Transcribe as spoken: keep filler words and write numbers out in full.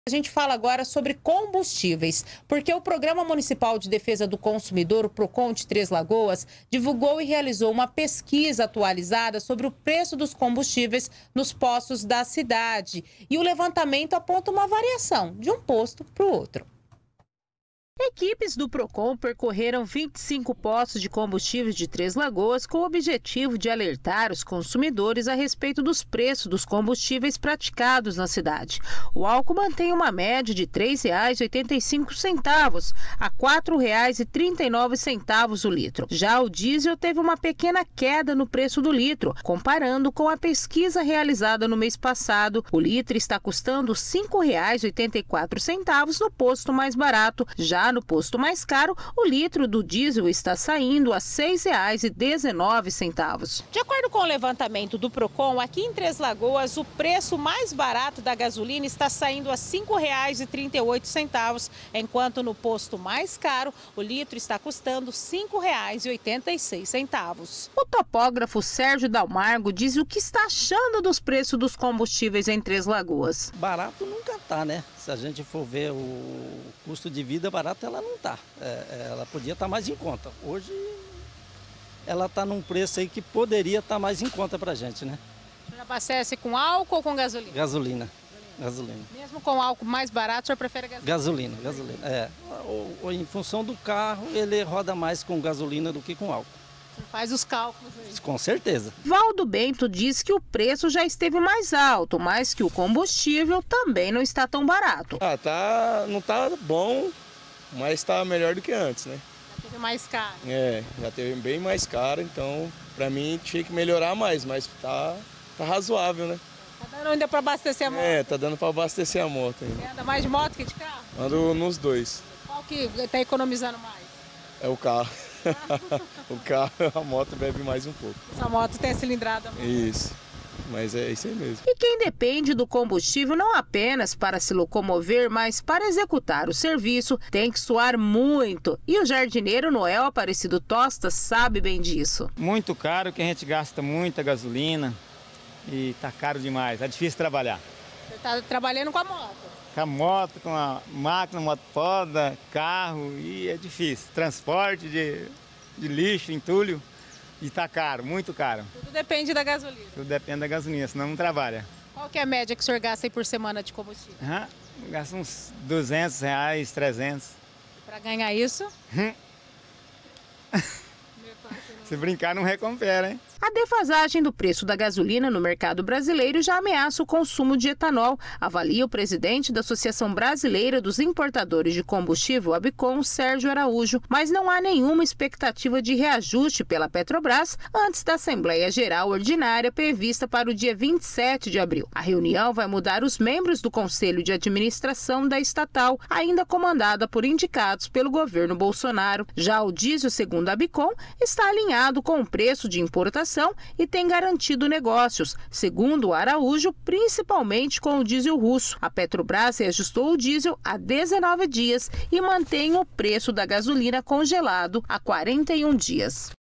A gente fala agora sobre combustíveis, porque o Programa Municipal de Defesa do Consumidor, o PROCON de Três Lagoas, divulgou e realizou uma pesquisa atualizada sobre o preço dos combustíveis nos postos da cidade. E o levantamento aponta uma variação de um posto para o outro. Equipes do PROCON percorreram vinte e cinco postos de combustíveis de Três Lagoas com o objetivo de alertar os consumidores a respeito dos preços dos combustíveis praticados na cidade. O álcool mantém uma média de três reais e oitenta e cinco centavos a quatro reais e trinta e nove centavos o litro. Já o diesel teve uma pequena queda no preço do litro. Comparando com a pesquisa realizada no mês passado, o litro está custando cinco reais e oitenta e quatro centavos no posto mais barato. Já no posto mais caro, o litro do diesel está saindo a seis reais e dezenove centavos. De acordo com o levantamento do PROCON, aqui em Três Lagoas, o preço mais barato da gasolina está saindo a cinco reais e trinta e oito centavos, enquanto no posto mais caro, o litro está custando cinco reais e oitenta e seis centavos. O topógrafo Sérgio Dalmargo diz o que está achando dos preços dos combustíveis em Três Lagoas. Barato nunca tá, né? Se a gente for ver o custo de vida, barato ela não tá. É, ela podia estar mais em conta. Hoje ela está num preço aí que poderia estar mais em conta pra gente, né? O senhor abastece com álcool ou com gasolina? Gasolina. Gasolina. Mesmo com álcool mais barato, o senhor prefere gasolina? Gasolina, gasolina. É. Ou, ou em função do carro, ele roda mais com gasolina do que com álcool. Você faz os cálculos aí. Com certeza. Valdo Bento diz que o preço já esteve mais alto, mas que o combustível também não está tão barato. Ah, tá, não tá bom, mas tá melhor do que antes, né? Já teve mais caro. É, já teve bem mais caro, então pra mim tinha que melhorar mais, mas tá, tá razoável, né? Tá dando ainda para abastecer a moto? É, tá dando para abastecer a moto ainda. Você anda mais de moto que de carro? Ando nos dois. Qual que tá economizando mais? É o carro. O carro, a moto bebe mais um pouco. Essa moto tem a cilindrada maior. Isso, mas é isso aí mesmo. E quem depende do combustível não apenas para se locomover, mas para executar o serviço, tem que suar muito. E o jardineiro Noel Aparecido Tosta sabe bem disso. Muito caro, que a gente gasta muita gasolina e tá caro demais, é difícil trabalhar. Você está trabalhando com a moto? Com a moto, com a máquina, moto poda, carro, e é difícil. Transporte de, de lixo, entulho, e tá caro, muito caro. Tudo depende da gasolina? Tudo depende da gasolina, senão não trabalha. Qual que é a média que o senhor gasta aí por semana de combustível? Uhum, gasta uns duzentos reais, trezentos. Para ganhar isso? Se brincar, não recupera, hein? A defasagem do preço da gasolina no mercado brasileiro já ameaça o consumo de etanol, avalia o presidente da Associação Brasileira dos Importadores de Combustível, ABICOM, Sérgio Araújo, mas não há nenhuma expectativa de reajuste pela Petrobras antes da Assembleia Geral Ordinária prevista para o dia vinte e sete de abril. A reunião vai mudar os membros do Conselho de Administração da estatal, ainda comandada por indicados pelo governo Bolsonaro. Já o diesel, segundo a ABICOM, está alinhado com o preço de importação e tem garantido negócios, segundo o Araújo, principalmente com o diesel russo. A Petrobras reajustou o diesel há dezenove dias e mantém o preço da gasolina congelado há quarenta e um dias.